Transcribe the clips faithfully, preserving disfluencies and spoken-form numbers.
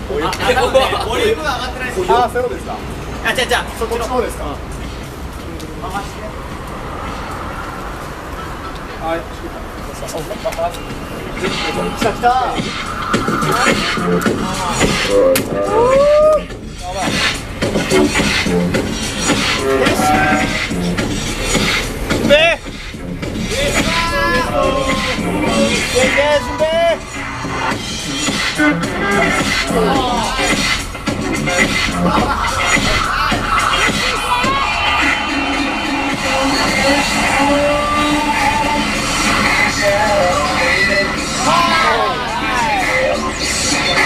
ボリュームが上がってないです。 ああ、そういうことですか。 あ、じゃあじゃあそっちの方ですか。 回して。 はい。来た来た。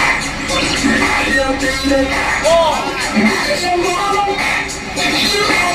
お